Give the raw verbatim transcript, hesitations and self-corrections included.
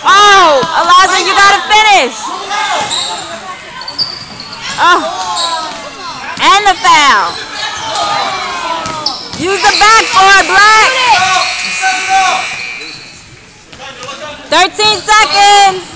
Oh, Elijah, you gotta finish. Oh, and the foul. Use the backboard, Black. thirteen seconds.